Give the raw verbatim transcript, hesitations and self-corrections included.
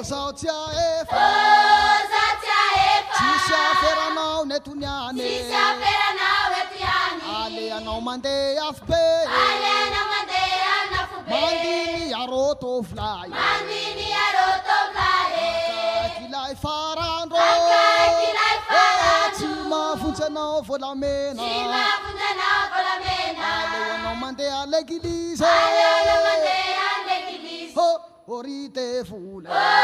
sao tia efa Oh, satia efa. Tsisy aferanao netoniany Sisy aferanao eto ihany. Ale anao mandeha afy be Ale anao mandeha anafo be. Mandiny arôtô vilay Mandiny arôtô vilay. Akilay farandro Akilay farandro. Tsy mahavontsy anao volamena Tsy mahavontsy anao volamena. Aleo anao mandeha l'eglize Aleo anao mandeha l'eglize. Oh, orite vola